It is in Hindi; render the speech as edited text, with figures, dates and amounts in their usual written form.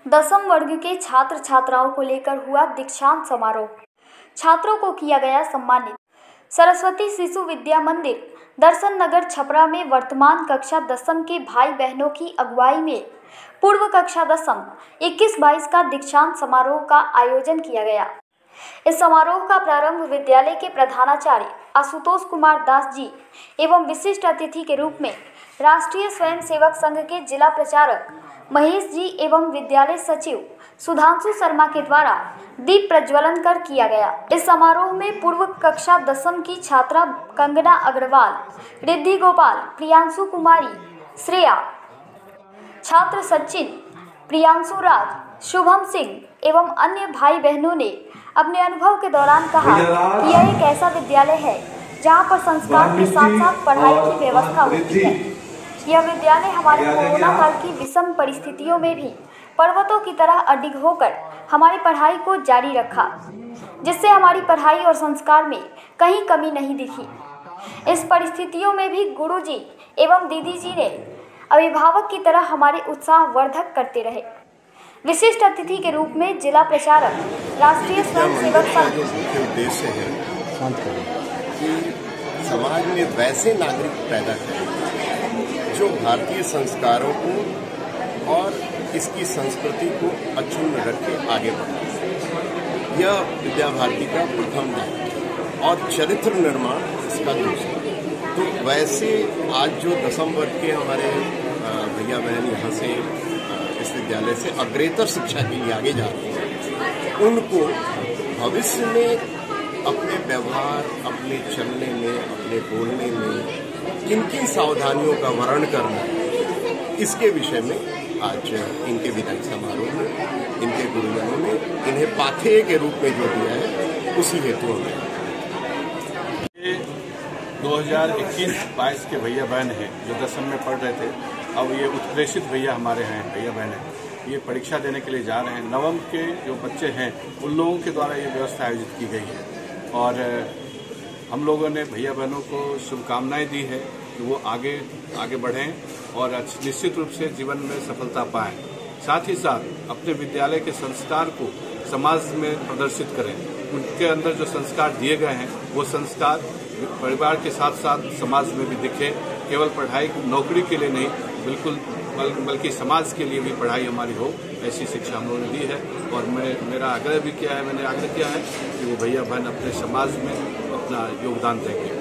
दसम वर्ग के छात्र छात्राओं को लेकर हुआ दीक्षांत समारोह। छात्रों को किया गया सम्मानित। सरस्वती शिशु विद्या मंदिर दर्शन नगर छपरा में वर्तमान कक्षा दसम के भाई बहनों की अगुवाई में पूर्व कक्षा दसम 21-22 का दीक्षांत समारोह का आयोजन किया गया। इस समारोह का प्रारंभ विद्यालय के प्रधानाचार्य आशुतोष कुमार दास जी एवं विशिष्ट अतिथि के रूप में राष्ट्रीय स्वयंसेवक संघ के जिला प्रचारक महेश जी एवं विद्यालय सचिव सुधांशु शर्मा के द्वारा दीप प्रज्वलन कर किया गया। इस समारोह में पूर्व कक्षा दसम की छात्रा कंगना अग्रवाल, रिद्धि गोपाल, प्रियांशु कुमारी, श्रेया, छात्र सचिन, प्रियांशु राज, शुभम सिंह एवं अन्य भाई बहनों ने अपने अनुभव के दौरान कहा कि यह एक ऐसा विद्यालय है जहां पर संस्कार के साथ साथ पढ़ाई की व्यवस्था होती है। यह विद्यालय हमारे कोरोना काल की विषम परिस्थितियों में भी पर्वतों की तरह अडिग होकर हमारी पढ़ाई को जारी रखा, जिससे हमारी पढ़ाई और संस्कार में कहीं कमी नहीं दिखी। इस परिस्थितियों में भी गुरुजी एवं दीदी जी ने अभिभावक की तरह हमारे उत्साह वर्धक करते रहे। विशिष्ट अतिथि के रूप में जिला प्रचारक राष्ट्रीय स्वयंसेवक संघ उद्देश्य है कि समाज में वैसे नागरिक पैदा करें जो भारतीय संस्कारों को और इसकी संस्कृति को अक्षुण्ण रख के आगे बढ़े। यह विद्या भारती का प्रथम दायित्व और चरित्र निर्माण इसका दूसरा। तो वैसे आज जो दसम वर्ग के हमारे भैया बहन यहाँ से इस विद्यालय से अग्रेतर शिक्षा के लिए आगे जा रहे हैं, उनको भविष्य में अपने व्यवहार, अपने चलने में, अपने बोलने में किन किन सावधानियों का वर्ण करना है, इसके विषय में आज इनके विदाई समारोह में इनके गुरुजनों ने इन्हें पाथेय के रूप में जो दिया है, उसी हेतु हमें 2021-22 के भैया बहन हैं जो दसम में पढ़ रहे थे। अब ये उत्प्रेषित भैया हमारे हैं, भैया बहन हैं, ये परीक्षा देने के लिए जा रहे हैं। नवम के जो बच्चे हैं उन लोगों के द्वारा ये व्यवस्था आयोजित की गई है और हम लोगों ने भैया बहनों को शुभकामनाएं दी है कि वो आगे बढ़ें और निश्चित रूप से जीवन में सफलता पाएं। साथ ही साथ अपने विद्यालय के संस्कार को समाज में प्रदर्शित करें। उनके अंदर जो संस्कार दिए गए हैं वो संस्कार परिवार के साथ साथ समाज में भी दिखे। केवल पढ़ाई नौकरी के लिए नहीं, बिल्कुल बल्कि समाज के लिए भी पढ़ाई हमारी हो, ऐसी शिक्षा हम लोगों ने दी है। और मैंने आग्रह किया है कि वो भैया बहन अपने समाज में अपना योगदान देंगे।